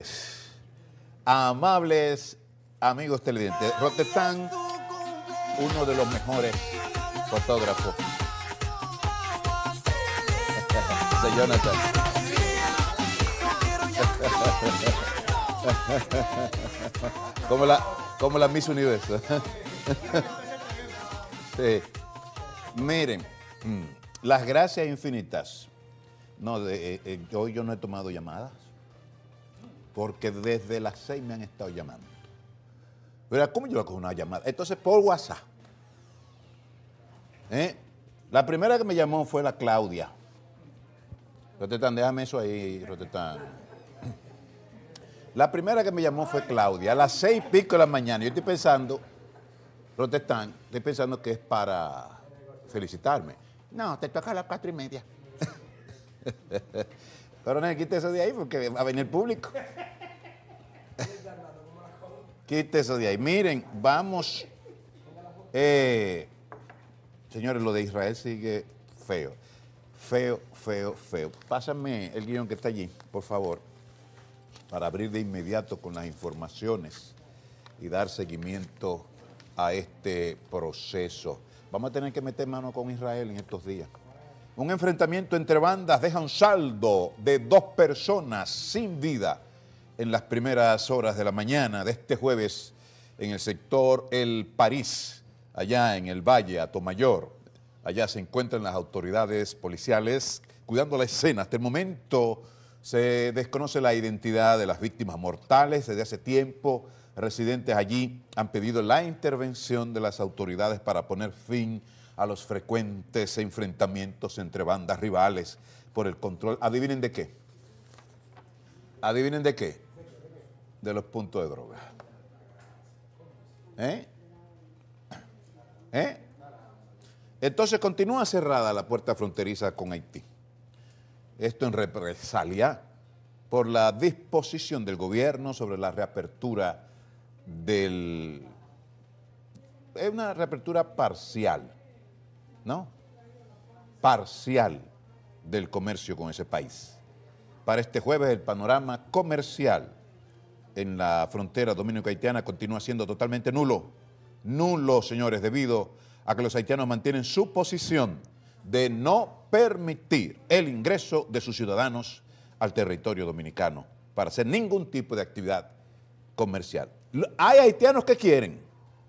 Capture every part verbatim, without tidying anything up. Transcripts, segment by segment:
amables amigos televidentes, Rotestán, uno de los mejores fotógrafos de Jonathan. Como la, como la Miss Universo. Sí. Miren, las gracias infinitas. No, de, eh, hoy yo no he tomado llamadas porque desde las seis me han estado llamando. Pero ¿cómo yo cojo una llamada? Entonces por WhatsApp. ¿Eh? La primera que me llamó fue la Claudia. Rotestán, déjame eso ahí, Rotestán. La primera que me llamó fue Claudia, a las seis y pico de la mañana. Yo estoy pensando, Rotestán, estoy pensando que es para felicitarme. No, te toca a las cuatro y media. Pero no, quite eso de ahí porque va a venir público. Quite eso de ahí. Miren, vamos. Eh, señores, lo de Israel sigue feo. Feo, feo, feo. Pásame el guión que está allí, por favor, para abrir de inmediato con las informaciones y dar seguimiento a este proceso. Vamos a tener que meter mano con Israel en estos días. Un enfrentamiento entre bandas deja un saldo de dos personas sin vida en las primeras horas de la mañana de este jueves en el sector El París, allá en el Valle, Atomayor. Allá se encuentran las autoridades policiales cuidando la escena. Hasta el momento se desconoce la identidad de las víctimas mortales. Desde hace tiempo, residentes allí han pedido la intervención de las autoridades para poner fin a los frecuentes enfrentamientos entre bandas rivales por el control. ¿Adivinen de qué? ¿Adivinen de qué? De los puntos de droga. ¿Eh? ¿Eh? Entonces continúa cerrada la puerta fronteriza con Haití. Esto en represalia por la disposición del gobierno sobre la reapertura del... Es una reapertura parcial, ¿no? Parcial del comercio con ese país. Para este jueves el panorama comercial en la frontera dominico-haitiana continúa siendo totalmente nulo. Nulo, señores, debido a que los haitianos mantienen su posición de no permitir el ingreso de sus ciudadanos al territorio dominicano para hacer ningún tipo de actividad comercial. Hay haitianos que quieren,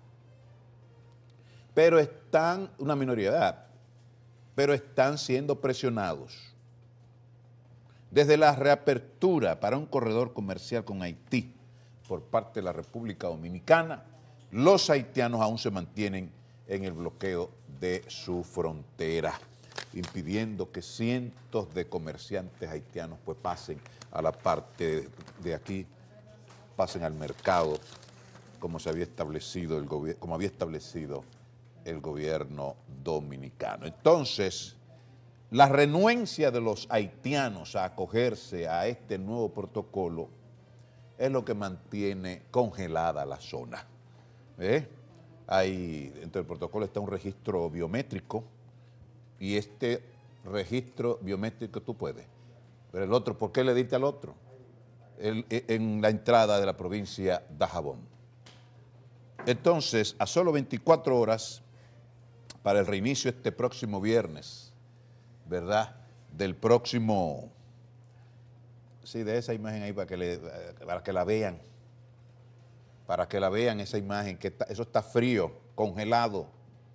pero están, una minoría de edad, pero están siendo presionados. Desde la reapertura para un corredor comercial con Haití por parte de la República Dominicana, los haitianos aún se mantienen en el bloqueo de su frontera, impidiendo que cientos de comerciantes haitianos pues pasen a la parte de aquí, pasen al mercado como se había establecido el gobierno, como había establecido el gobierno dominicano. Entonces, la renuencia de los haitianos a acogerse a este nuevo protocolo es lo que mantiene congelada la zona. ¿Eh? Hay, dentro del protocolo está un registro biométrico y este registro biométrico tú puedes. Pero el otro, ¿por qué le diste al otro? El, en la entrada de la provincia de Dajabón. Entonces, a solo veinticuatro horas para el reinicio este próximo viernes, ¿verdad? Del próximo, sí, de esa imagen ahí para que, le, para que la vean. Para que la vean esa imagen, que está, eso está frío, congelado.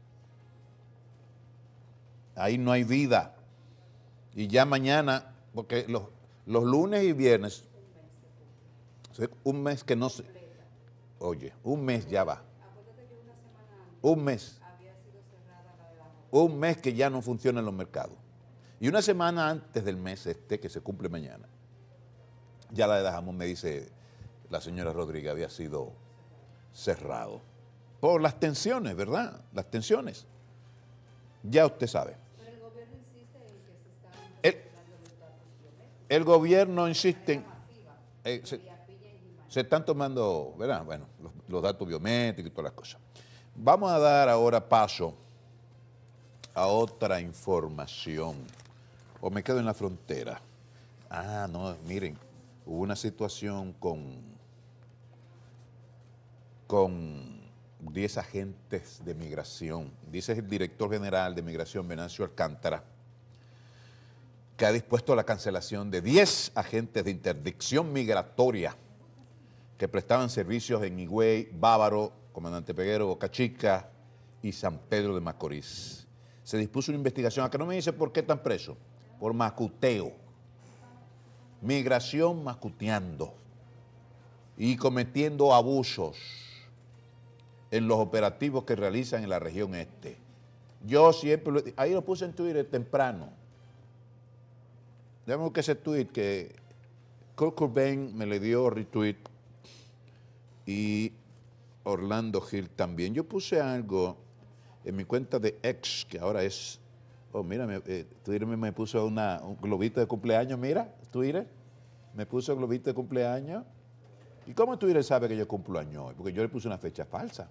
Ahí no hay vida. Y ya mañana, porque los, los lunes y viernes, un mes que no se... Oye, un mes ya va. Un mes. Un mes que ya no funciona en los mercados. Y una semana antes del mes este, que se cumple mañana, ya la de Dajabón, me dice la señora Rodríguez, había sido cerrado. Por las tensiones, ¿verdad? Las tensiones. Ya usted sabe. Pero el gobierno insiste en que se están el, los datos biométricos. El gobierno insiste en... Eh, se, se están tomando, ¿verdad? Bueno, los, los datos biométricos y todas las cosas. Vamos a dar ahora paso a otra información. O me quedo en la frontera. Ah, no, miren. hubo una situación con, con diez agentes de migración. Dice el director general de migración, Venancio Alcántara, que ha dispuesto la cancelación de diez agentes de interdicción migratoria que prestaban servicios en Higüey, Bávaro, Comandante Peguero, Boca Chica y San Pedro de Macorís. Se dispuso una investigación. Acá no me dice por qué están presos. Por macuteo. Migración macuteando y cometiendo abusos en los operativos que realizan en la región este. Yo siempre, lo, ahí lo puse en Twitter temprano. Déjame buscar ese tweet que Kurt Cobain me le dio retweet y Orlando Gil también. Yo puse algo en mi cuenta de X, que ahora es, oh mira, me, eh, Twitter me, me puso una, un globito de cumpleaños, mira, Twitter, me puso un globito de cumpleaños. ¿Y cómo Twitter sabe que yo cumplo años hoy? Porque yo le puse una fecha falsa.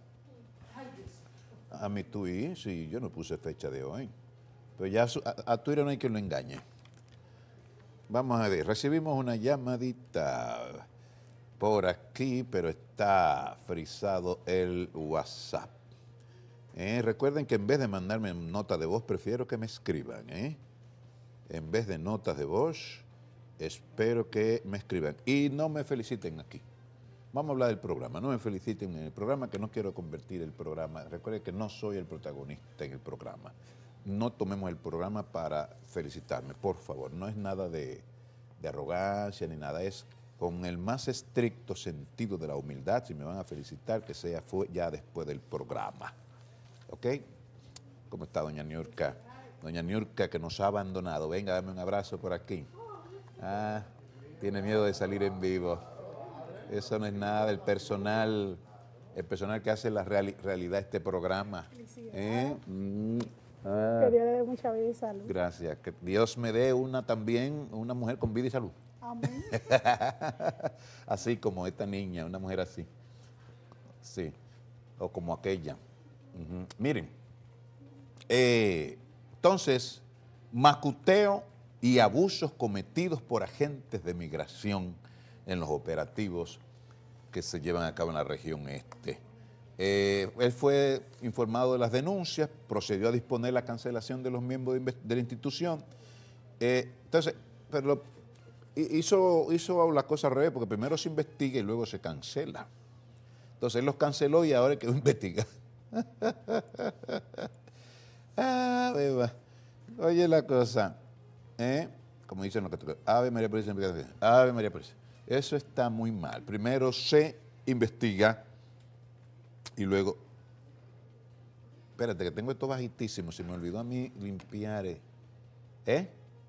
A mi tweet, sí, yo no puse fecha de hoy. Pero ya a, a Twitter no hay quien lo engañe. Vamos a ver, recibimos una llamadita por aquí, pero está frisado el WhatsApp. Eh, recuerden que en vez de mandarme nota de voz, prefiero que me escriban. ¿eh? En vez de notas de voz, espero que me escriban. Y no me feliciten aquí. Vamos a hablar del programa. No me feliciten en el programa, que no quiero convertir el programa. Recuerden que no soy el protagonista en el programa. No tomemos el programa para felicitarme, por favor. No es nada de, de arrogancia ni nada. Es con el más estricto sentido de la humildad. Si me van a felicitar, que sea fue ya después del programa. ¿Ok? ¿Cómo está doña Niurka? Doña Niurka, que nos ha abandonado. Venga, dame un abrazo por aquí. Ah, tiene miedo de salir en vivo. Eso no es nada. El personal, el personal que hace la reali realidad de este programa. ¿Eh? Mm. Ah, que Dios le dé mucha vida y salud. Gracias. Que Dios me dé una también, una mujer con vida y salud. Amén. Así como esta niña, una mujer así. Sí. O como aquella. Uh-huh. Miren. Eh, entonces, macuteo y abusos cometidos por agentes de migración en los operativos que se llevan a cabo en la región este. Eh, él fue informado de las denuncias, procedió a disponer la cancelación de los miembros de, de la institución. Eh, entonces, pero hizo, hizo la cosa al revés, porque primero se investiga y luego se cancela. Entonces él los canceló y ahora quedó investigado. ah, beba. Oye la cosa, ¿eh? Como dicen los católicos, Ave María Purísima, Ave María Purísima. Eso está muy mal. Primero se investiga y luego, espérate que tengo esto bajitísimo, se me olvidó a mí limpiar, ¿eh?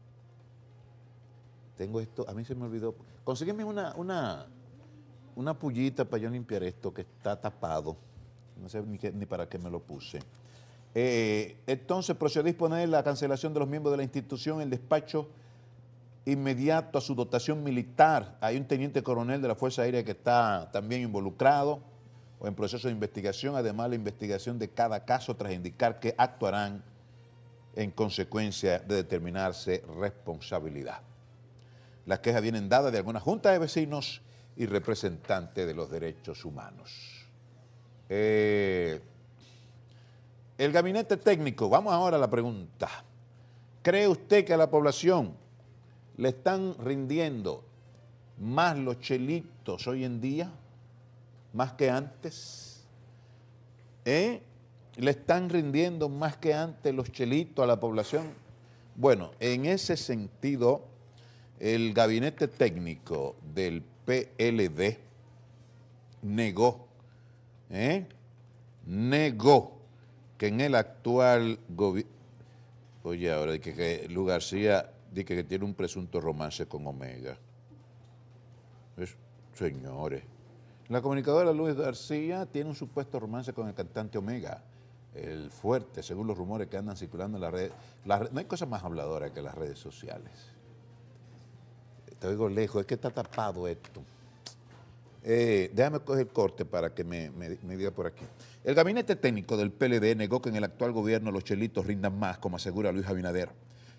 Tengo esto, a mí se me olvidó. Consígueme una, una, una pullita para yo limpiar esto que está tapado. No sé ni, qué, ni para qué me lo puse. Eh, entonces procedió a disponer la cancelación de los miembros de la institución, el despacho inmediato a su dotación militar. Hay un teniente coronel de la Fuerza Aérea que está también involucrado o en proceso de investigación, además la investigación de cada caso tras indicar que actuarán en consecuencia de determinarse responsabilidad. Las quejas vienen dadas de algunas juntas de vecinos y representantes de los derechos humanos. Eh, el gabinete técnico, vamos ahora a la pregunta. ¿Cree usted que a la población le están rindiendo más los chelitos hoy en día, más que antes? ¿Eh? ¿Le están rindiendo más que antes los chelitos a la población? Bueno, en ese sentido, el gabinete técnico del P L D negó, ¿eh? negó que en el actual gobierno, oye, ahora que, que Lu García dice que tiene un presunto romance con Omega. Es, señores, la comunicadora Luz García tiene un supuesto romance con el cantante Omega, el fuerte, según los rumores que andan circulando en las redes. La, no hay cosa más habladora que las redes sociales. Te oigo lejos, es que está tapado esto. Eh, déjame coger corte para que me, me, me diga por aquí. El gabinete técnico del P L D negó que en el actual gobierno los chelitos rindan más, como asegura Luis Abinader.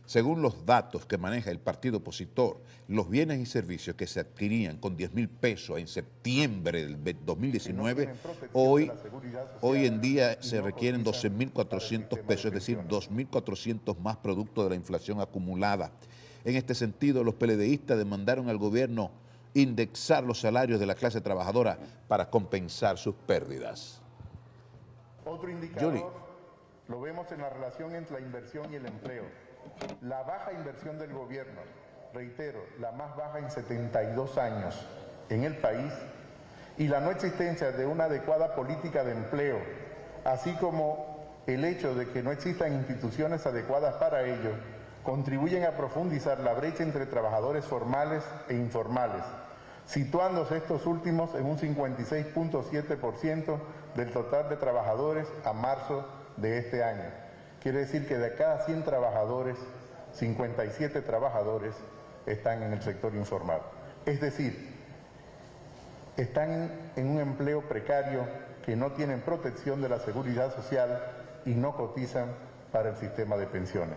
Según los datos que maneja el partido opositor, los bienes y servicios que se adquirían con diez mil pesos en septiembre del dos mil diecinueve, hoy, hoy en día se requieren doce mil cuatrocientos pesos, es decir, dos mil cuatrocientos más producto de la inflación acumulada. En este sentido, los PLDistas demandaron al gobierno indexar los salarios de la clase trabajadora para compensar sus pérdidas. Otro indicador Julie. Lo vemos en la relación entre la inversión y el empleo. La baja inversión del gobierno, reitero, la más baja en setenta y dos años en el país, y la no existencia de una adecuada política de empleo, así como el hecho de que no existan instituciones adecuadas para ello, contribuyen a profundizar la brecha entre trabajadores formales e informales, situándose estos últimos en un cincuenta y seis punto siete por ciento del total de trabajadores a marzo de este año. Quiere decir que de cada cien trabajadores, cincuenta y siete trabajadores están en el sector informal. Es decir, están en un empleo precario, que no tienen protección de la seguridad social y no cotizan para el sistema de pensiones.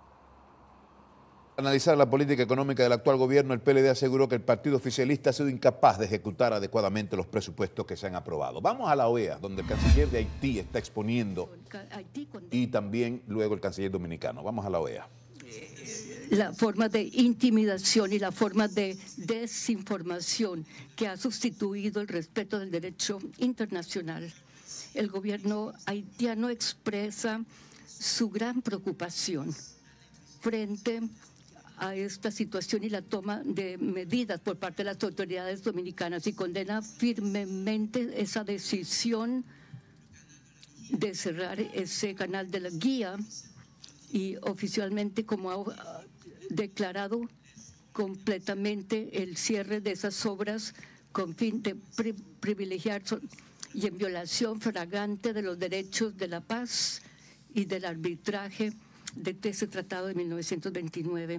Al analizar la política económica del actual gobierno, el P L D aseguró que el partido oficialista ha sido incapaz de ejecutar adecuadamente los presupuestos que se han aprobado. Vamos a la O E A, donde el canciller de Haití está exponiendo, y también luego el canciller dominicano. Vamos a la O E A. La forma de intimidación y la forma de desinformación que ha sustituido el respeto del derecho internacional. El gobierno haitiano expresa su gran preocupación frente a esta situación y la toma de medidas por parte de las autoridades dominicanas, y condena firmemente esa decisión de cerrar ese canal de la guía, y oficialmente, como ha declarado, completamente el cierre de esas obras con fin de pri privilegiar y en violación flagrante de los derechos de la paz y del arbitraje de ese tratado de mil novecientos veintinueve.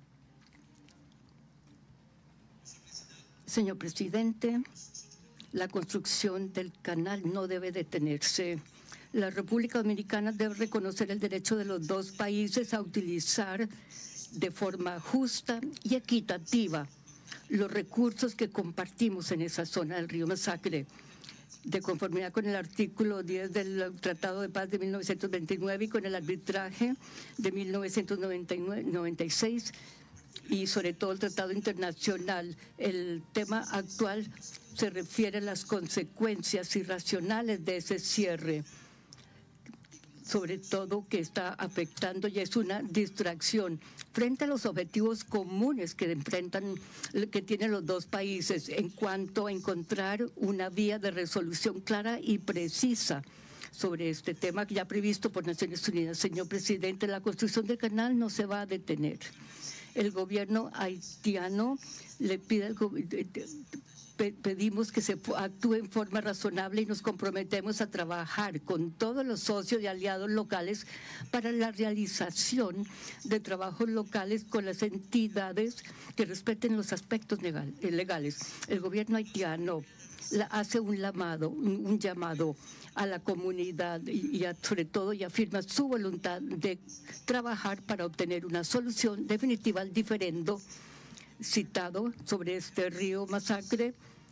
Señor presidente, la construcción del canal no debe detenerse. La República Dominicana debe reconocer el derecho de los dos países a utilizar de forma justa y equitativa los recursos que compartimos en esa zona del río Masacre, de conformidad con el artículo diez del Tratado de Paz de mil novecientos veintinueve y con el arbitraje de mil novecientos noventa y seis, y sobre todo el Tratado Internacional. El tema actual se refiere a las consecuencias irracionales de ese cierre, sobre todo que está afectando y es una distracción frente a los objetivos comunes que enfrentan, que tienen los dos países en cuanto a encontrar una vía de resolución clara y precisa sobre este tema ya previsto por Naciones Unidas. Señor presidente, la construcción del canal no se va a detener. El gobierno haitiano le pide al pedimos que se actúe en forma razonable y nos comprometemos a trabajar con todos los socios y aliados locales para la realización de trabajos locales con las entidades que respeten los aspectos legales. El gobierno haitiano hace un llamado, un llamado a la comunidad y, a, sobre todo y afirma su voluntad de trabajar para obtener una solución definitiva al diferendo citado sobre este río Masacre,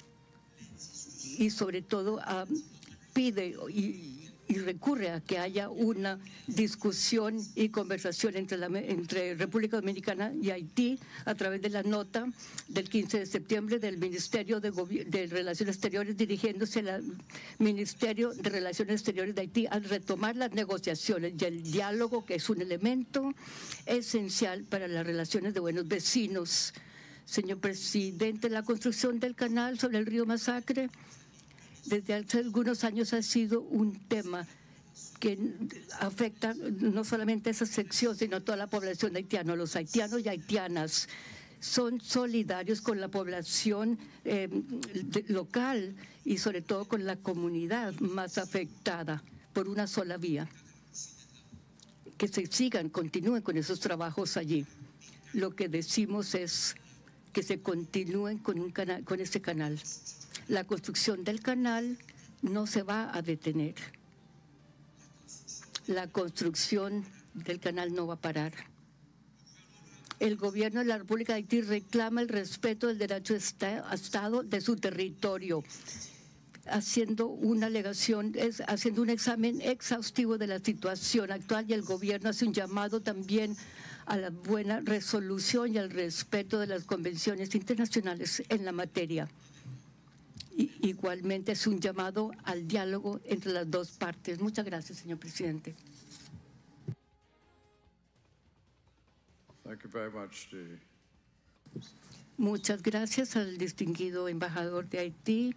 y sobre todo uh, pide y, y recurre a que haya una discusión y conversación entre, la, entre República Dominicana y Haití a través de la nota del quince de septiembre del Ministerio de, de Relaciones Exteriores, dirigiéndose al Ministerio de Relaciones Exteriores de Haití al retomar las negociaciones y el diálogo, que es un elemento esencial para las relaciones de buenos vecinos. Señor presidente, la construcción del canal sobre el río Masacre desde hace algunos años ha sido un tema que afecta no solamente a esa sección, sino a toda la población haitiana. Los haitianos y haitianas son solidarios con la población eh, de, local y sobre todo con la comunidad más afectada por una sola vía. Que se sigan, continúen con esos trabajos allí. Lo que decimos es que se continúen con, un canal, con ese canal. La construcción del canal no se va a detener. La construcción del canal no va a parar. el gobierno de la República de Haití reclama el respeto del derecho de Estado de su territorio, haciendo una alegación, es, haciendo un examen exhaustivo de la situación actual, y el gobierno hace un llamado también a la buena resolución y al respeto de las convenciones internacionales en la materia. Y, igualmente es un llamado al diálogo entre las dos partes. Muchas gracias, señor presidente. Thank you very much, the... Muchas gracias al distinguido embajador de Haití.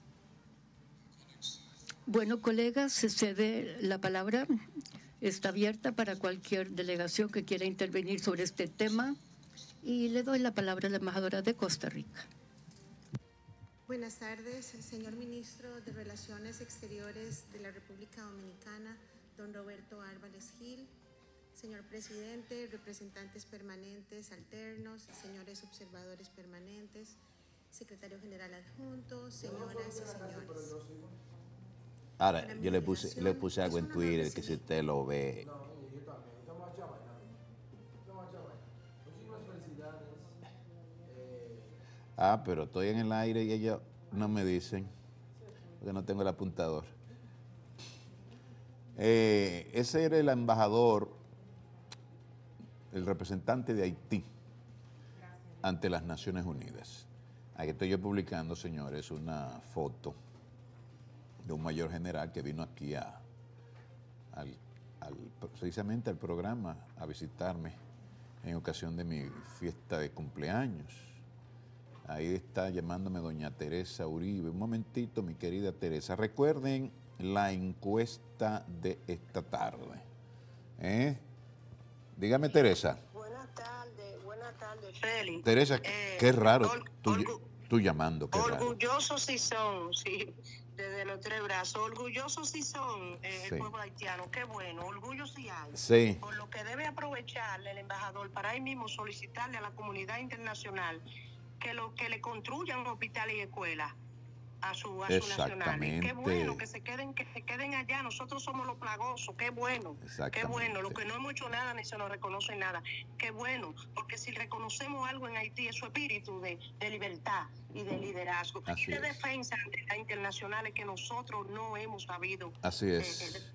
Bueno, colegas, se cede la palabra. Está abierta para cualquier delegación que quiera intervenir sobre este tema. Y le doy la palabra a la embajadora de Costa Rica. Buenas tardes, señor ministro de Relaciones Exteriores de la República Dominicana, don Roberto Álvarez Gil. Señor presidente, representantes permanentes alternos, señores observadores permanentes, secretario general adjunto, señoras y señores. Ahora, yo le puse, le puse algo en Twitter que si usted lo ve. Ah, pero estoy en el aire y ellos no me dicen, porque no tengo el apuntador. Eh, ese era el embajador, el representante de Haití ante las Naciones Unidas. Aquí estoy yo publicando, señores, una foto de un mayor general que vino aquí a, al, al, precisamente al programa a visitarme en ocasión de mi fiesta de cumpleaños. Ahí está llamándome doña Teresa Uribe. Un momentito, mi querida Teresa. Recuerden la encuesta de esta tarde. ¿Eh? Dígame, Teresa. Buenas tardes, buenas tardes, Félix. Teresa, eh, qué raro or, tú, orgu tú llamando. Qué orgullosos sí son, sí, desde los tres brazos. Orgullosos sí son eh, sí. El pueblo haitiano. Qué bueno, orgullo sí hay. Sí. Por lo que debe aprovecharle el embajador para ahí mismo solicitarle a la comunidad internacional que lo que le construyan hospitales y escuelas a su, a su nacional. Qué bueno que se queden, que se queden allá. Nosotros somos los plagosos. Qué bueno. Qué bueno. Lo que no hemos hecho nada ni se nos reconoce nada. Qué bueno. Porque si reconocemos algo en Haití es su espíritu de, de libertad y de liderazgo Así y de es. defensa de las internacionales que nosotros no hemos sabido. Así es. Eh,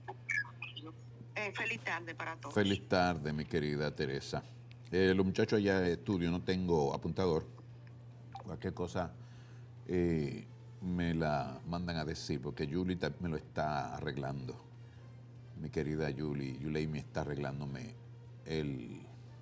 eh, eh, feliz tarde para todos. Feliz tarde, mi querida Teresa. Eh, los muchachos allá de estudio, no tengo apuntador. Cualquier cosa eh, me la mandan a decir, porque Julie me lo está arreglando. Mi querida Julie, Julie me está arreglándome el,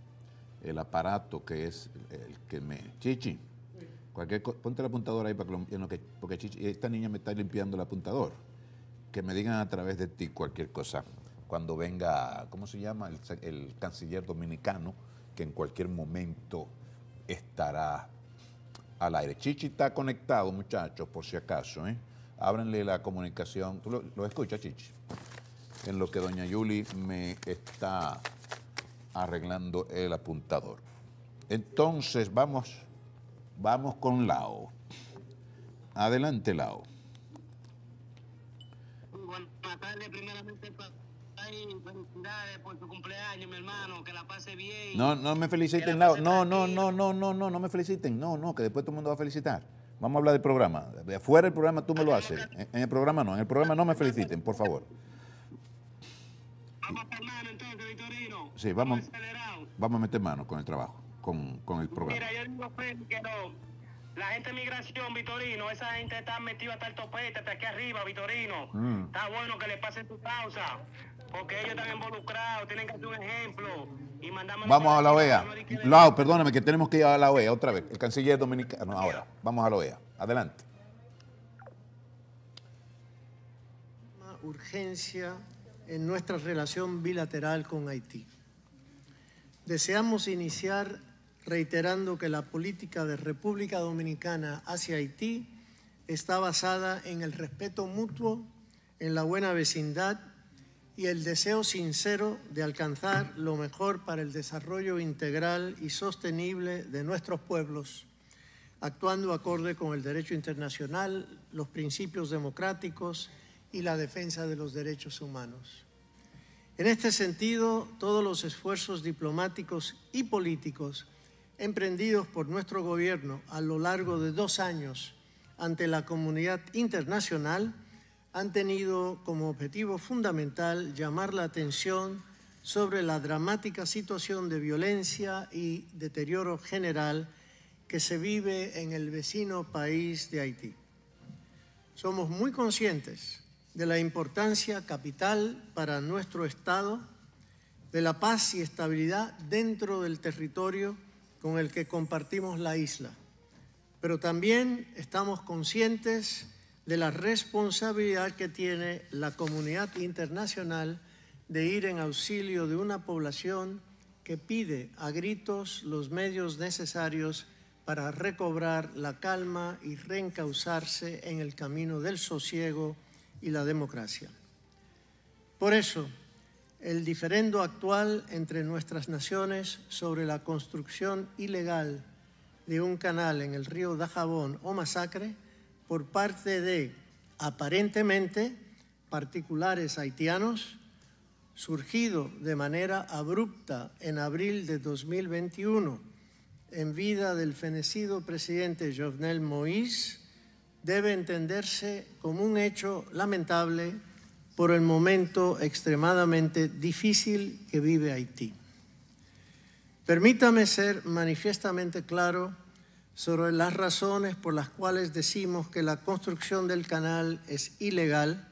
el aparato que es el que me... Chichi, cualquier cosa, ponte el apuntador ahí para que, lo, en lo que porque Chichi, esta niña me está limpiando el apuntador. Que me digan a través de ti cualquier cosa. Cuando venga, ¿cómo se llama? El, el canciller dominicano, que en cualquier momento estará al aire. Chichi está conectado, muchachos, por si acaso, ¿eh? Ábranle la comunicación. ¿Tú lo, lo escuchas, Chichi? En lo que doña Yuli me está arreglando el apuntador. Entonces, vamos, vamos con Lao. Adelante, Lao. Buenas tardes, primeramente, felicidades por tu cumpleaños, mi hermano, que la pase bien. No, no me feliciten, Lao. No, no, no, no, no, no, no me feliciten. No, no, que después todo el mundo va a felicitar. Vamos a hablar del programa. De afuera del programa tú me lo haces. En, en el programa no, en el programa no me feliciten, por favor. Vamos a hermano, entonces, Vitorino. Sí, vamos, vamos a meter mano con el trabajo, con, con el programa. Mira, yo digo que no. La gente de migración, Vitorino, esa gente está metida hasta el topete, hasta aquí arriba, Vitorino. Mm. Está bueno que le pasen tu causa, porque ellos están involucrados, tienen que hacer un ejemplo. Y vamos a la O E A. Lau, perdóname, que tenemos que ir a la O E A otra vez. El canciller dominicano, ahora. Vamos a la O E A. Adelante. Urgencia en nuestra relación bilateral con Haití. Deseamos iniciar reiterando que la política de República Dominicana hacia Haití está basada en el respeto mutuo, en la buena vecindad y el deseo sincero de alcanzar lo mejor para el desarrollo integral y sostenible de nuestros pueblos, actuando acorde con el derecho internacional, los principios democráticos y la defensa de los derechos humanos. En este sentido, todos los esfuerzos diplomáticos y políticos emprendidos por nuestro gobierno a lo largo de dos años ante la comunidad internacional han tenido como objetivo fundamental llamar la atención sobre la dramática situación de violencia y deterioro general que se vive en el vecino país de Haití. Somos muy conscientes de la importancia capital para nuestro Estado de la paz y estabilidad dentro del territorio con el que compartimos la isla, pero también estamos conscientes de la responsabilidad que tiene la comunidad internacional de ir en auxilio de una población que pide a gritos los medios necesarios para recobrar la calma y reencauzarse en el camino del sosiego y la democracia. Por eso, el diferendo actual entre nuestras naciones sobre la construcción ilegal de un canal en el río Dajabón o Masacre por parte de, aparentemente, particulares haitianos, surgido de manera abrupta en abril de dos mil veintiuno en vida del fenecido presidente Jovenel Moïse, debe entenderse como un hecho lamentable por el momento extremadamente difícil que vive Haití. Permítame ser manifiestamente claro sobre las razones por las cuales decimos que la construcción del canal es ilegal.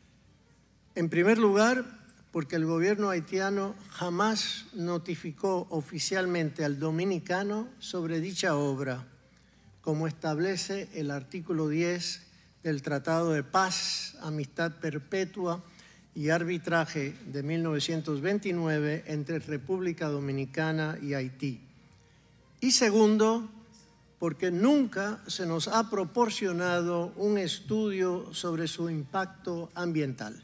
En primer lugar, porque el gobierno haitiano jamás notificó oficialmente al dominicano sobre dicha obra, como establece el artículo diez del Tratado de Paz, Amistad Perpetua y Arbitraje de mil novecientos veintinueve entre República Dominicana y Haití. Y segundo, porque nunca se nos ha proporcionado un estudio sobre su impacto ambiental.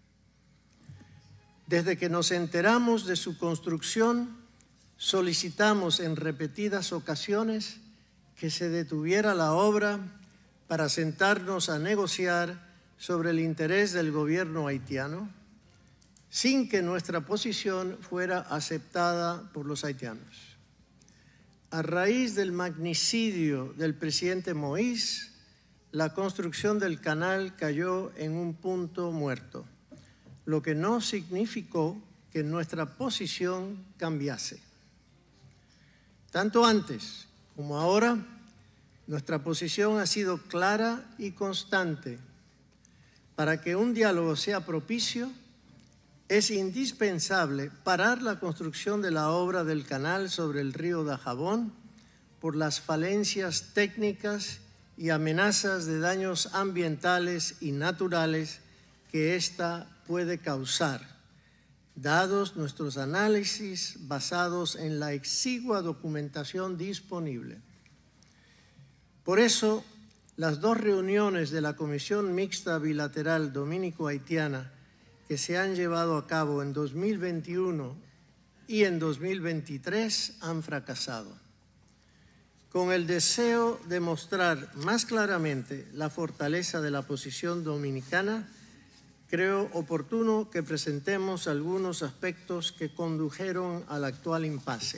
Desde que nos enteramos de su construcción, solicitamos en repetidas ocasiones que se detuviera la obra para sentarnos a negociar sobre el interés del gobierno haitiano, sin que nuestra posición fuera aceptada por los haitianos. A raíz del magnicidio del presidente Moïse, la construcción del canal cayó en un punto muerto, lo que no significó que nuestra posición cambiase. Tanto antes como ahora, nuestra posición ha sido clara y constante. Para que un diálogo sea propicio, es indispensable parar la construcción de la obra del canal sobre el río Dajabón por las falencias técnicas y amenazas de daños ambientales y naturales que ésta puede causar, dados nuestros análisis basados en la exigua documentación disponible. Por eso, las dos reuniones de la Comisión Mixta Bilateral Dominico-Haitiana que se han llevado a cabo en dos mil veintiuno y en dos mil veintitrés han fracasado. Con el deseo de mostrar más claramente la fortaleza de la posición dominicana, creo oportuno que presentemos algunos aspectos que condujeron al actual impasse.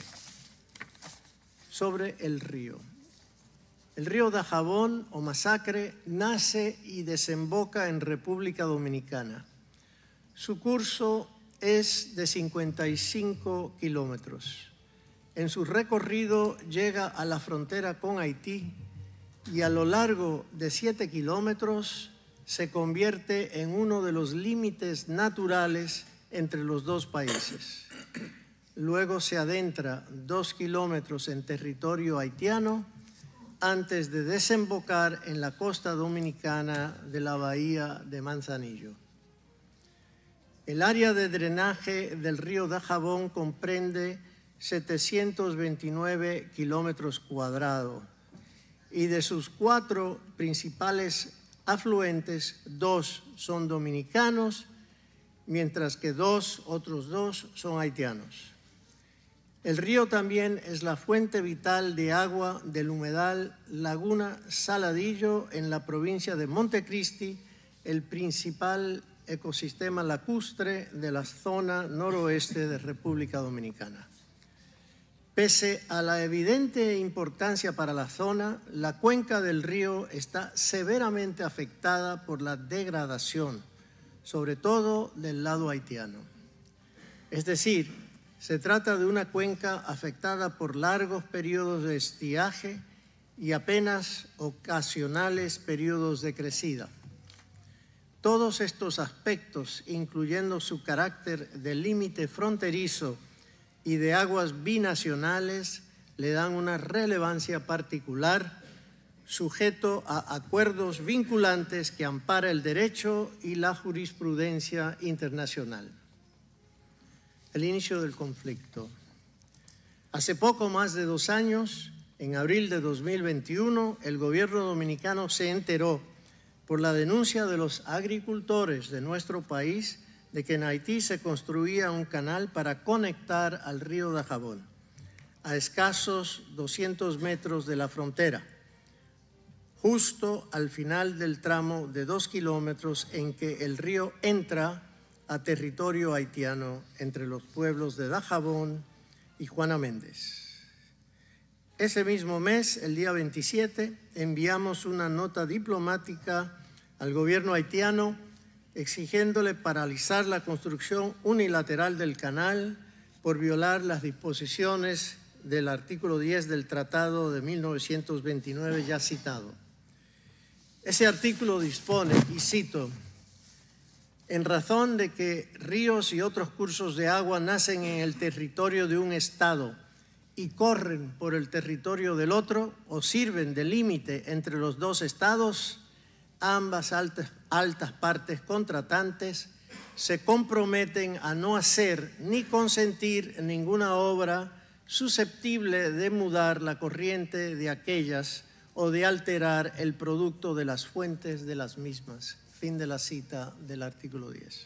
Sobre el río. El río Dajabón o Masacre nace y desemboca en República Dominicana. Su curso es de cincuenta y cinco kilómetros. En su recorrido llega a la frontera con Haití y a lo largo de siete kilómetros se convierte en uno de los límites naturales entre los dos países. Luego se adentra dos kilómetros en territorio haitiano antes de desembocar en la costa dominicana de la bahía de Manzanillo. El área de drenaje del río Dajabón comprende setecientos veintinueve kilómetros cuadrados y de sus cuatro principales afluentes, dos son dominicanos, mientras que dos, otros dos son haitianos. El río también es la fuente vital de agua del humedal Laguna Saladillo en la provincia de Montecristi, el principal ecosistema lacustre de la zona noroeste de República Dominicana. Pese a la evidente importancia para la zona, la cuenca del río está severamente afectada por la degradación, sobre todo del lado haitiano. Es decir, se trata de una cuenca afectada por largos periodos de estiaje y apenas ocasionales periodos de crecida. Todos estos aspectos, incluyendo su carácter de límite fronterizo y de aguas binacionales, le dan una relevancia particular, sujeto a acuerdos vinculantes que ampara el derecho y la jurisprudencia internacional. El inicio del conflicto. Hace poco más de dos años, en abril de dos mil veintiuno, el gobierno dominicano se enteró por la denuncia de los agricultores de nuestro país de que en Haití se construía un canal para conectar al río Dajabón, a escasos doscientos metros de la frontera, justo al final del tramo de dos kilómetros en que el río entra a territorio haitiano entre los pueblos de Dajabón y Juana Méndez. Ese mismo mes, el día veintisiete, enviamos una nota diplomática al gobierno haitiano exigiéndole paralizar la construcción unilateral del canal por violar las disposiciones del artículo diez del Tratado de mil novecientos veintinueve ya citado. Ese artículo dispone, y cito, en razón de que ríos y otros cursos de agua nacen en el territorio de un Estado y corren por el territorio del otro o sirven de límite entre los dos Estados, ambas altas, altas partes contratantes se comprometen a no hacer ni consentir ninguna obra susceptible de mudar la corriente de aquellas o de alterar el producto de las fuentes de las mismas. Fin de la cita del artículo diez.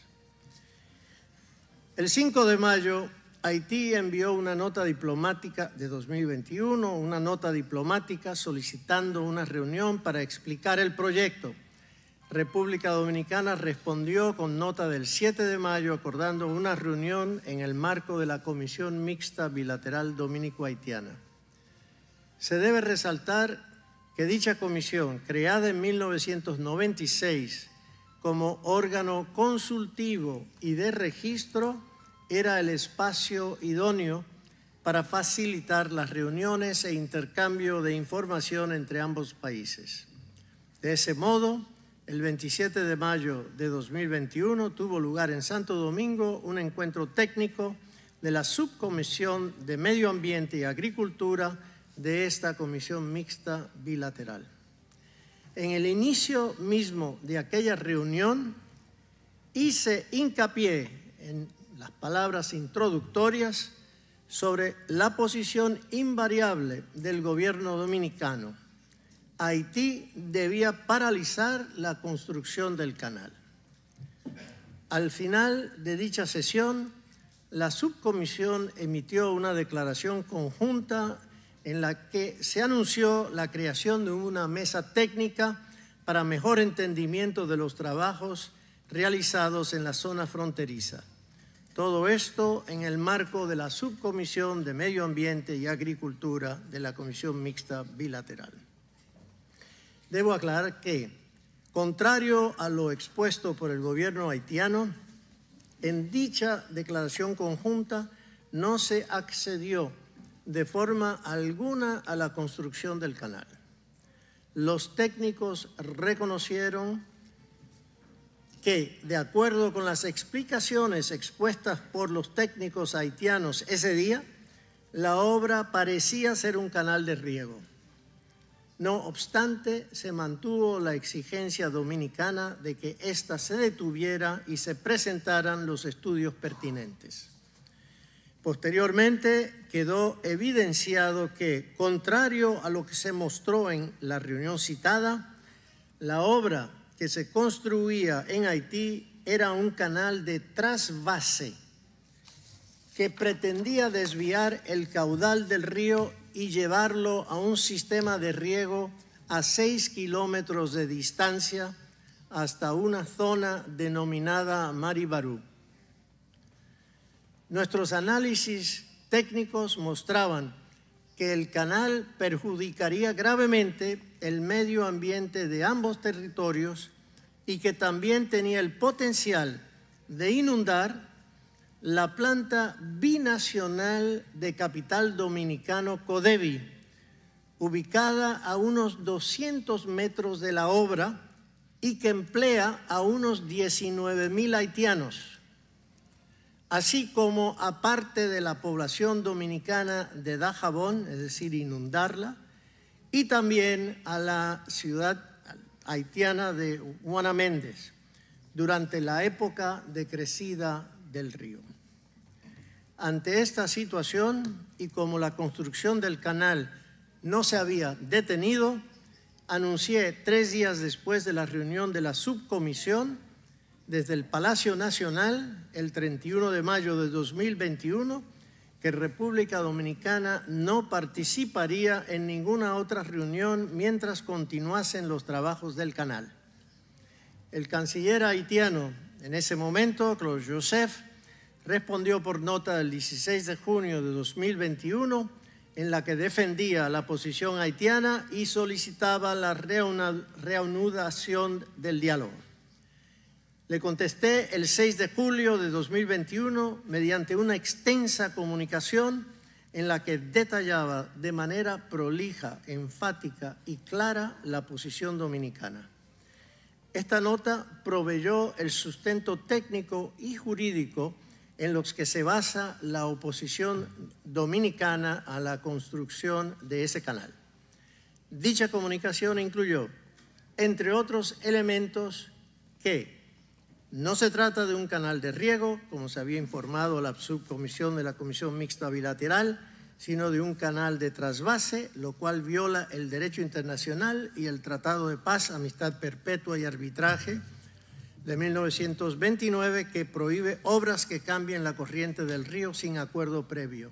El cinco de mayo, Haití envió una nota diplomática de dos mil veintiuno, una nota diplomática solicitando una reunión para explicar el proyecto. República Dominicana respondió con nota del siete de mayo acordando una reunión en el marco de la Comisión Mixta Bilateral Dominico-Haitiana. Se debe resaltar que dicha comisión, creada en mil novecientos noventa y seis como órgano consultivo y de registro, era el espacio idóneo para facilitar las reuniones e intercambio de información entre ambos países. De ese modo, el veintisiete de mayo de dos mil veintiuno tuvo lugar en Santo Domingo un encuentro técnico de la Subcomisión de Medio Ambiente y Agricultura de esta Comisión Mixta Bilateral. En el inicio mismo de aquella reunión hice hincapié en las palabras introductorias sobre la posición invariable del gobierno dominicano. Haití debía paralizar la construcción del canal. Al final de dicha sesión, la subcomisión emitió una declaración conjunta en la que se anunció la creación de una mesa técnica para mejor entendimiento de los trabajos realizados en la zona fronteriza. Todo esto en el marco de la Subcomisión de Medio Ambiente y Agricultura de la Comisión Mixta Bilateral. Debo aclarar que, contrario a lo expuesto por el gobierno haitiano, en dicha declaración conjunta no se accedió de forma alguna a la construcción del canal. Los técnicos reconocieron que, de acuerdo con las explicaciones expuestas por los técnicos haitianos ese día, la obra parecía ser un canal de riego. No obstante, se mantuvo la exigencia dominicana de que ésta se detuviera y se presentaran los estudios pertinentes. Posteriormente, quedó evidenciado que, contrario a lo que se mostró en la reunión citada, la obra que se construía en Haití era un canal de trasvase que pretendía desviar el caudal del río y llevarlo a un sistema de riego a seis kilómetros de distancia, hasta una zona denominada Maribarú. Nuestros análisis técnicos mostraban que el canal perjudicaría gravemente el medio ambiente de ambos territorios y que también tenía el potencial de inundar la planta binacional de capital dominicano Codevi, ubicada a unos doscientos metros de la obra y que emplea a unos diecinueve mil haitianos, así como a parte de la población dominicana de Dajabón, es decir, inundarla, y también a la ciudad haitiana de Juana Méndez durante la época de crecida del río. Ante esta situación, y como la construcción del canal no se había detenido, anuncié tres días después de la reunión de la subcomisión desde el Palacio Nacional, el treinta y uno de mayo de dos mil veintiuno, que República Dominicana no participaría en ninguna otra reunión mientras continuasen los trabajos del canal. El canciller haitiano, en ese momento, Claude Joseph, respondió por nota del dieciséis de junio de dos mil veintiuno, en la que defendía la posición haitiana y solicitaba la reanudación del diálogo. Le contesté el seis de julio de dos mil veintiuno mediante una extensa comunicación en la que detallaba de manera prolija, enfática y clara la posición dominicana. Esta nota proveyó el sustento técnico y jurídico en los que se basa la oposición dominicana a la construcción de ese canal. Dicha comunicación incluyó, entre otros elementos, que no se trata de un canal de riego, como se había informado la subcomisión de la Comisión Mixta Bilateral, sino de un canal de trasvase, lo cual viola el derecho internacional y el Tratado de Paz, Amistad Perpetua y Arbitraje de mil novecientos veintinueve, que prohíbe obras que cambien la corriente del río sin acuerdo previo.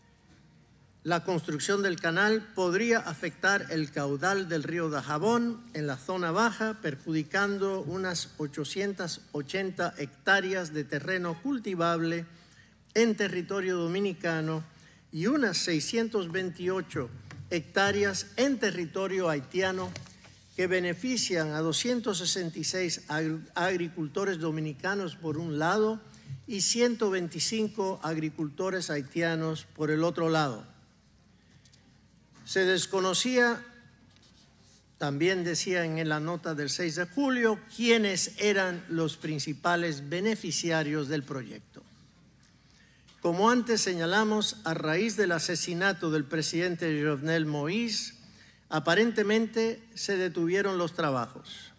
La construcción del canal podría afectar el caudal del río Dajabón en la zona baja, perjudicando unas ochocientas ochenta hectáreas de terreno cultivable en territorio dominicano y unas seiscientas veintiocho hectáreas en territorio haitiano, que benefician a doscientos sesenta y seis agricultores dominicanos por un lado y ciento veinticinco agricultores haitianos por el otro lado. Se desconocía, también decía en la nota del seis de julio, quiénes eran los principales beneficiarios del proyecto. Como antes señalamos, a raíz del asesinato del presidente Jovenel Moïse, aparentemente se detuvieron los trabajos.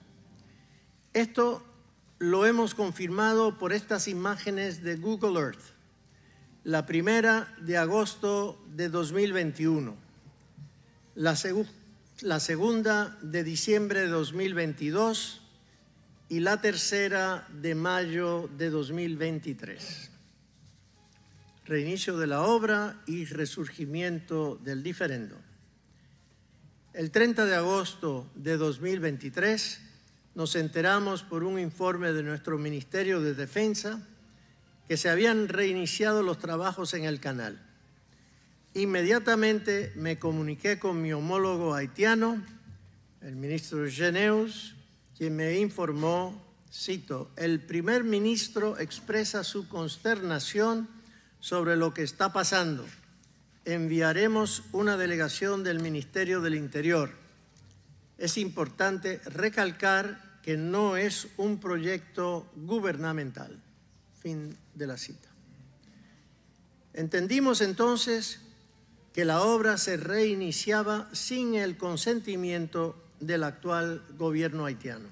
Esto lo hemos confirmado por estas imágenes de Google Earth. La primera de agosto de dos mil veintiuno. La, seg la segunda de diciembre de dos mil veintidós y la tercera de mayo de dos mil veintitrés. Reinicio de la obra y resurgimiento del diferendo. El treinta de agosto de dos mil veintitrés nos enteramos por un informe de nuestro Ministerio de Defensa que se habían reiniciado los trabajos en el canal. Inmediatamente me comuniqué con mi homólogo haitiano, el ministro Geneus, quien me informó, cito, el primer ministro expresa su consternación sobre lo que está pasando. Enviaremos una delegación del Ministerio del Interior. Es importante recalcar que no es un proyecto gubernamental. Fin de la cita. Entendimos entonces que la obra se reiniciaba sin el consentimiento del actual gobierno haitiano,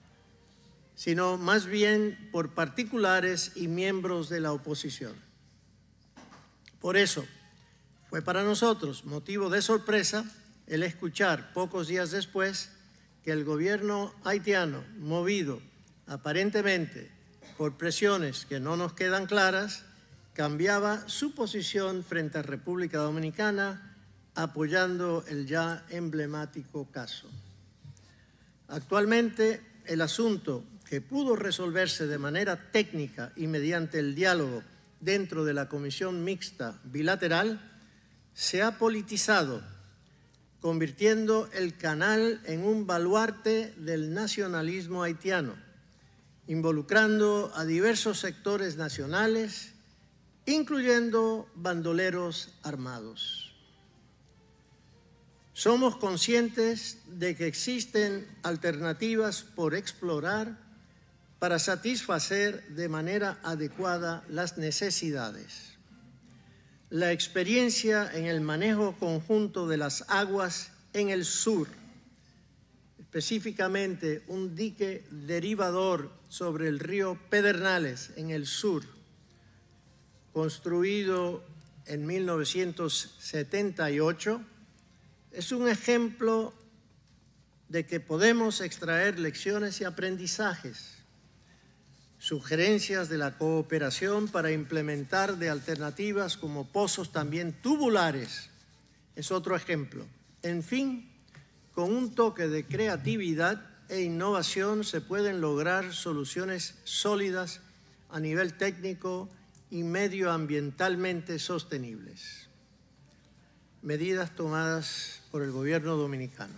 sino más bien por particulares y miembros de la oposición. Por eso, fue para nosotros motivo de sorpresa el escuchar pocos días después que el gobierno haitiano, movido aparentemente por presiones que no nos quedan claras, cambiaba su posición frente a República Dominicana, apoyando el ya emblemático caso. Actualmente, el asunto, que pudo resolverse de manera técnica y mediante el diálogo dentro de la Comisión Mixta Bilateral, se ha politizado, convirtiendo el canal en un baluarte del nacionalismo haitiano, involucrando a diversos sectores nacionales, incluyendo bandoleros armados. Somos conscientes de que existen alternativas por explorar para satisfacer de manera adecuada las necesidades. La experiencia en el manejo conjunto de las aguas en el sur, específicamente un dique derivador sobre el río Pedernales en el sur, construido en mil novecientos setenta y ocho, es un ejemplo de que podemos extraer lecciones y aprendizajes, sugerencias de la cooperación para implementar de alternativas como pozos también tubulares. Es otro ejemplo. En fin, con un toque de creatividad e innovación se pueden lograr soluciones sólidas a nivel técnico y medioambientalmente sostenibles. Medidas tomadas por el gobierno dominicano.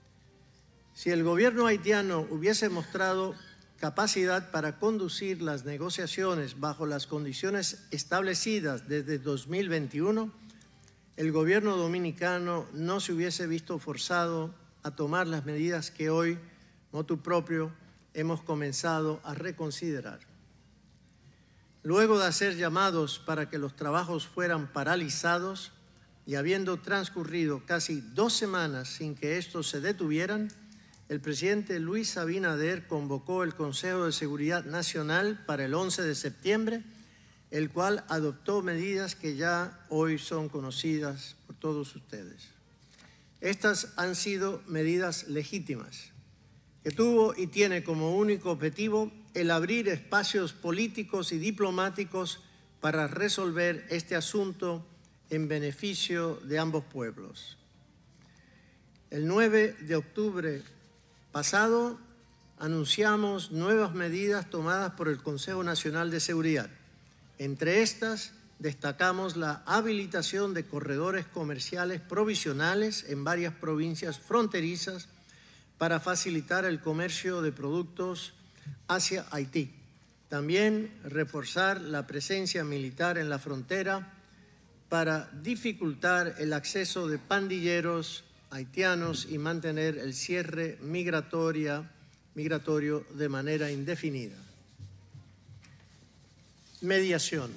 Si el gobierno haitiano hubiese mostrado capacidad para conducir las negociaciones bajo las condiciones establecidas desde dos mil veintiuno, el gobierno dominicano no se hubiese visto forzado a tomar las medidas que hoy, motu propio, hemos comenzado a reconsiderar. Luego de hacer llamados para que los trabajos fueran paralizados y habiendo transcurrido casi dos semanas sin que estos se detuvieran, el presidente Luis Abinader convocó el Consejo de Seguridad Nacional para el once de septiembre, el cual adoptó medidas que ya hoy son conocidas por todos ustedes. Estas han sido medidas legítimas, que tuvo y tiene como único objetivo el abrir espacios políticos y diplomáticos para resolver este asunto en beneficio de ambos pueblos. El nueve de octubre pasado, anunciamos nuevas medidas tomadas por el Consejo Nacional de Seguridad. Entre estas, destacamos la habilitación de corredores comerciales provisionales en varias provincias fronterizas para facilitar el comercio de productos hacia Haití. También reforzar la presencia militar en la frontera para dificultar el acceso de pandilleros haitianos y mantener el cierre migratoria, migratorio de manera indefinida. Mediación.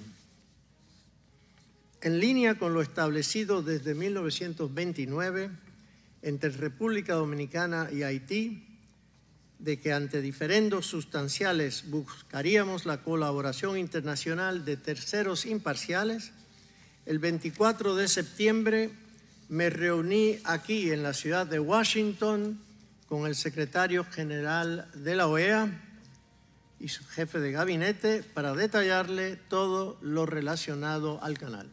En línea con lo establecido desde mil novecientos veintinueve entre República Dominicana y Haití, de que ante diferendos sustanciales buscaríamos la colaboración internacional de terceros imparciales, el veinticuatro de septiembre me reuní aquí en la ciudad de Washington con el secretario general de la O E A y su jefe de gabinete para detallarle todo lo relacionado al canal.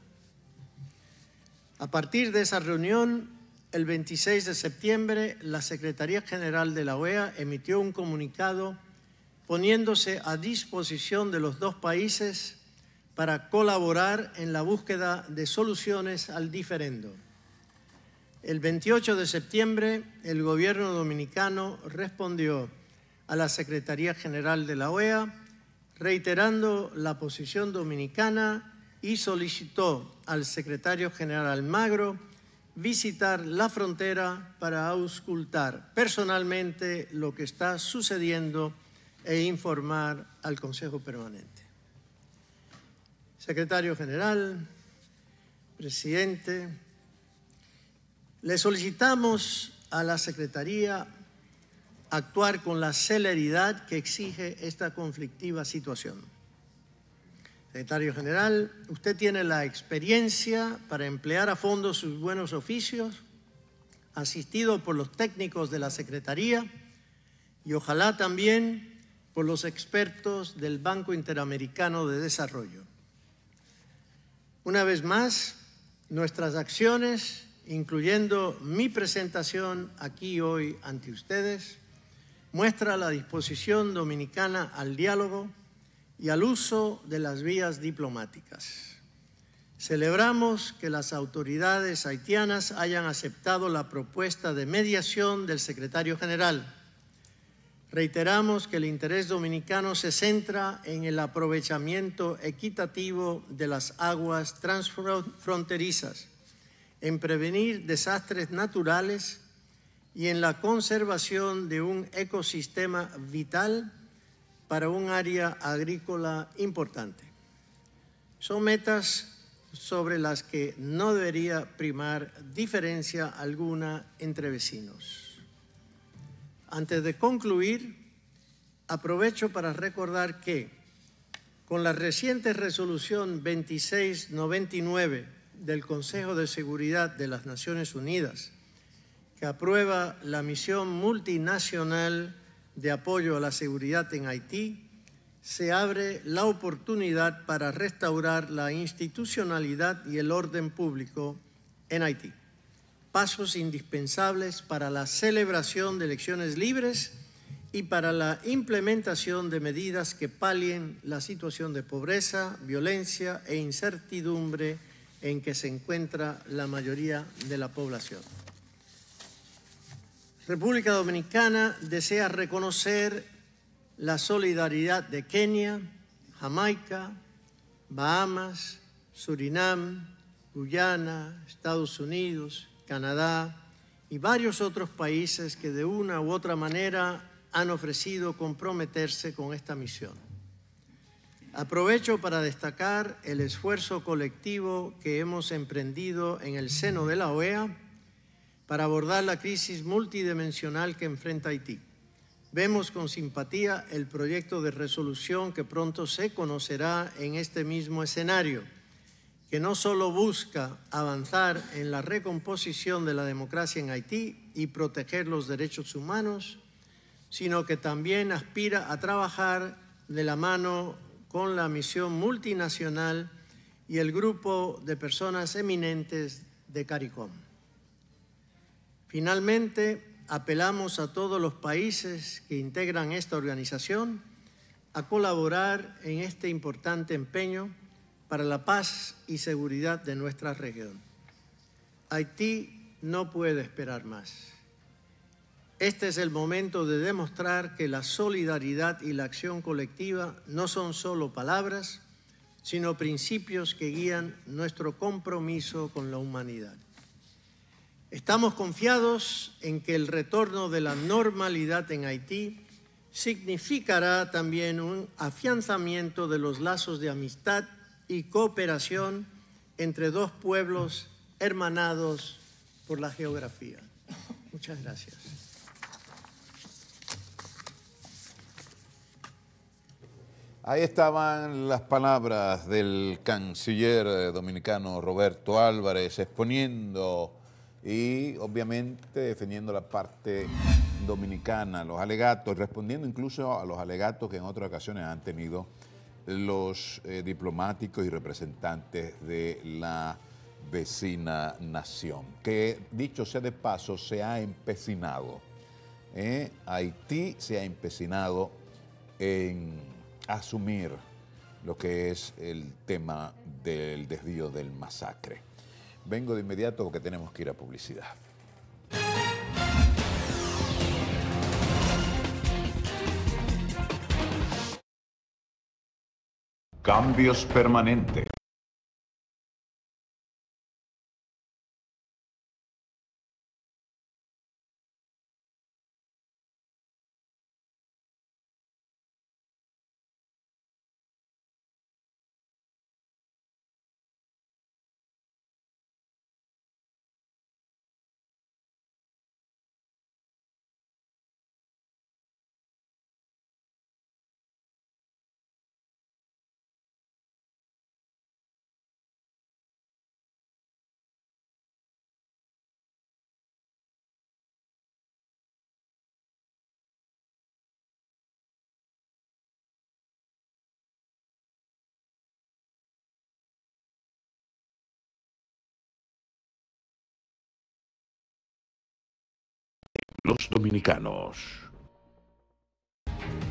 A partir de esa reunión, el veintiséis de septiembre, la Secretaría General de la O E A emitió un comunicado poniéndose a disposición de los dos países para colaborar en la búsqueda de soluciones al diferendo. El veintiocho de septiembre, el gobierno dominicano respondió a la Secretaría General de la O E A, reiterando la posición dominicana y solicitó al secretario general Almagro visitar la frontera para auscultar personalmente lo que está sucediendo e informar al Consejo Permanente. Secretario General, Presidente, le solicitamos a la Secretaría actuar con la celeridad que exige esta conflictiva situación. Secretario General, usted tiene la experiencia para emplear a fondo sus buenos oficios, asistido por los técnicos de la Secretaría y ojalá también por los expertos del Banco Interamericano de Desarrollo. Una vez más, nuestras acciones, incluyendo mi presentación aquí hoy ante ustedes, muestra la disposición dominicana al diálogo y al uso de las vías diplomáticas. Celebramos que las autoridades haitianas hayan aceptado la propuesta de mediación del secretario general. Reiteramos que el interés dominicano se centra en el aprovechamiento equitativo de las aguas transfronterizas, en prevenir desastres naturales y en la conservación de un ecosistema vital para un área agrícola importante. Son metas sobre las que no debería primar diferencia alguna entre vecinos. Antes de concluir, aprovecho para recordar que, con la reciente resolución veintiséis noventa y nueve del Consejo de Seguridad de las Naciones Unidas, que aprueba la misión multinacional de apoyo a la seguridad en Haití, se abre la oportunidad para restaurar la institucionalidad y el orden público en Haití. Pasos indispensables para la celebración de elecciones libres y para la implementación de medidas que palien la situación de pobreza, violencia e incertidumbre en que se encuentra la mayoría de la población. República Dominicana desea reconocer la solidaridad de Kenia, Jamaica, Bahamas, Surinam, Guyana, Estados Unidos, Canadá y varios otros países que de una u otra manera han ofrecido comprometerse con esta misión. Aprovecho para destacar el esfuerzo colectivo que hemos emprendido en el seno de la O E A para abordar la crisis multidimensional que enfrenta Haití. Vemos con simpatía el proyecto de resolución que pronto se conocerá en este mismo escenario, que no solo busca avanzar en la recomposición de la democracia en Haití y proteger los derechos humanos, sino que también aspira a trabajar de la mano con la misión multinacional y el grupo de personas eminentes de CARICOM. Finalmente, apelamos a todos los países que integran esta organización a colaborar en este importante empeño para la paz y seguridad de nuestra región. Haití no puede esperar más. Este es el momento de demostrar que la solidaridad y la acción colectiva no son solo palabras, sino principios que guían nuestro compromiso con la humanidad. Estamos confiados en que el retorno de la normalidad en Haití significará también un afianzamiento de los lazos de amistad y cooperación entre dos pueblos hermanados por la geografía. Muchas gracias. Ahí estaban las palabras del canciller dominicano Roberto Álvarez exponiendo y obviamente defendiendo la parte dominicana, los alegatos, respondiendo incluso a los alegatos que en otras ocasiones han tenido los eh, diplomáticos y representantes de la vecina nación, que dicho sea de paso se ha empecinado, ¿eh? Haití se ha empecinado en asumir lo que es el tema del desvío del masacre. Vengo de inmediato porque tenemos que ir a publicidad. Cambios permanentes. Los dominicanos.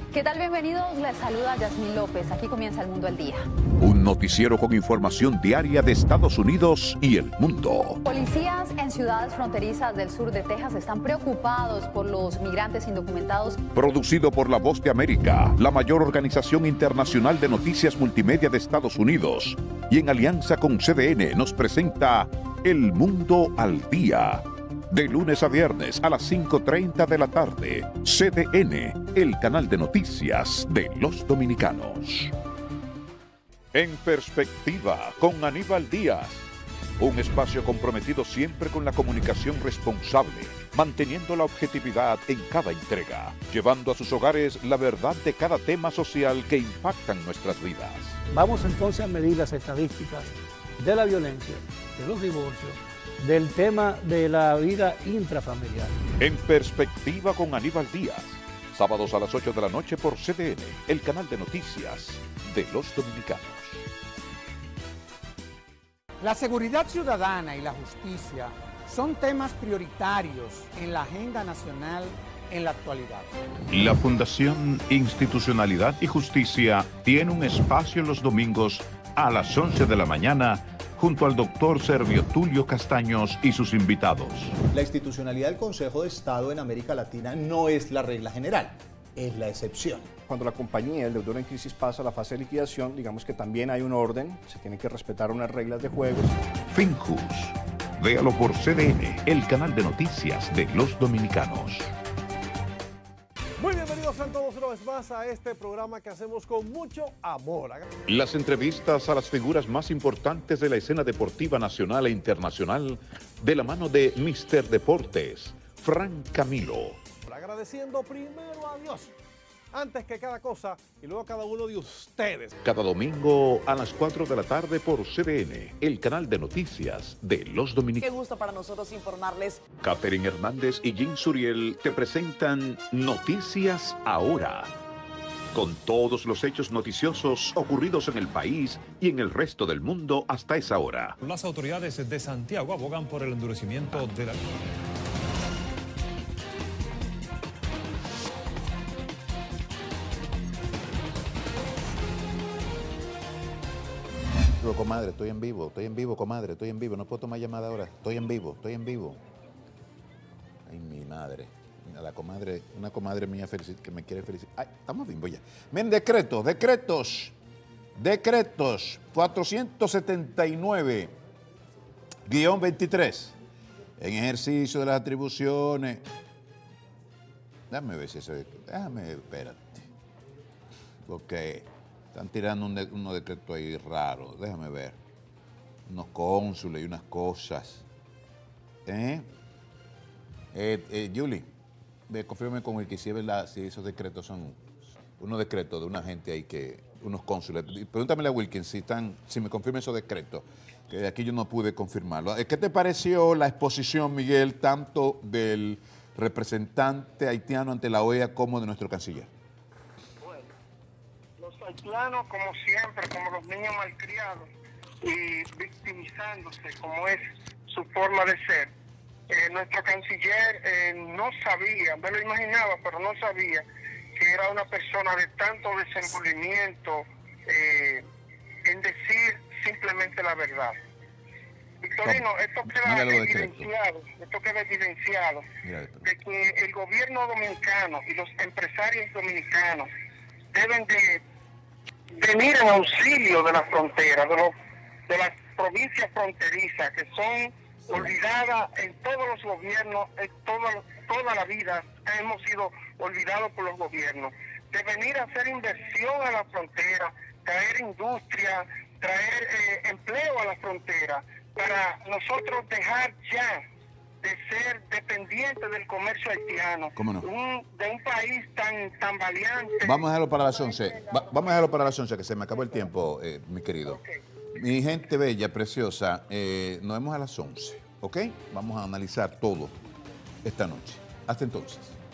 ¿Qué tal? Bienvenidos, les saluda Yasmín López. Aquí comienza El Mundo al Día. Un noticiero con información diaria de Estados Unidos y el mundo. Policías en ciudades fronterizas del sur de Texas están preocupados por los migrantes indocumentados. Producido por La Voz de América, la mayor organización internacional de noticias multimedia de Estados Unidos. Y en alianza con C D N nos presenta El Mundo al Día. De lunes a viernes a las cinco y treinta de la tarde, C D N, el canal de noticias de los dominicanos. En Perspectiva, con Aníbal Díaz. Un espacio comprometido siempre con la comunicación responsable, manteniendo la objetividad en cada entrega, llevando a sus hogares la verdad de cada tema social que impactan nuestras vidas. Vamos entonces a medir las estadísticas de la violencia, de los divorcios, del tema de la vida intrafamiliar. En Perspectiva con Aníbal Díaz, sábados a las ocho de la noche por C D N, el canal de noticias de los dominicanos. La seguridad ciudadana y la justicia son temas prioritarios en la agenda nacional en la actualidad. La Fundación Institucionalidad y Justicia tiene un espacio los domingos a las once de la mañana junto al doctor Servio Tulio Castaños y sus invitados. La institucionalidad del Consejo de Estado en América Latina no es la regla general, es la excepción. Cuando la compañía, el deudor en crisis, pasa a la fase de liquidación, digamos que también hay un orden, se tienen que respetar unas reglas de juego. Finjus, véalo por C D N, el canal de noticias de los dominicanos. Muy bienvenidos sean todos una vez más a este programa que hacemos con mucho amor. Las entrevistas a las figuras más importantes de la escena deportiva nacional e internacional de la mano de míster Deportes, Frank Camilo. Agradeciendo primero a Dios, antes que cada cosa, y luego a cada uno de ustedes. Cada domingo a las cuatro de la tarde por C D N, el canal de noticias de los dominicanos. Qué gusto para nosotros informarles. Catherine Hernández y Jim Suriel te presentan Noticias Ahora, con todos los hechos noticiosos ocurridos en el país y en el resto del mundo hasta esa hora. Las autoridades de Santiago abogan por el endurecimiento de la... Comadre, estoy en vivo, estoy en vivo, comadre, estoy en vivo, no puedo tomar llamada ahora, estoy en vivo, estoy en vivo. Ay, mi madre, la comadre, una comadre mía que me quiere felicitar. Ay, estamos bien, voy ya. Miren, decretos, decretos, decretos, cuatrocientos setenta y nueve guión veintitrés, en ejercicio de las atribuciones. Déjame ver si eso, déjame, espérate, porque... están tirando un de, unos decretos ahí raros, déjame ver. Unos cónsules y unas cosas. ¿Eh? Eh, eh Julie, ve, confírmame con el que si es verdad, si esos decretos son unos decretos de una gente ahí que, unos cónsules. Pregúntamele a Wilkins si están, si me confirma esos decretos, que aquí yo no pude confirmarlo. ¿Qué te pareció la exposición, Miguel, tanto del representante haitiano ante la O E A como de nuestro canciller? Haitianos, como siempre, como los niños malcriados y victimizándose, como es su forma de ser. Eh, nuestro canciller eh, no sabía, me lo imaginaba, pero no sabía que era una persona de tanto desenvolvimiento eh, en decir simplemente la verdad. Victorino, esto queda evidenciado, esto queda evidenciado de que el gobierno dominicano y los empresarios dominicanos deben de venir en auxilio de la frontera, de, los, de las provincias fronterizas que son olvidadas en todos los gobiernos, en toda, toda la vida hemos sido olvidados por los gobiernos. De venir a hacer inversión a la frontera, traer industria, traer eh, empleo a la frontera, para nosotros dejar ya de ser dependientes del comercio haitiano. ¿Cómo no? Un, de un país tan, tan valiente. Vamos a dejarlo para las once. Va, vamos a dejarlo para las once, que se me acabó el tiempo, eh, mi querido. Okay. Mi gente bella, preciosa, eh, nos vemos a las once, ¿ok? Vamos a analizar todo esta noche. Hasta entonces.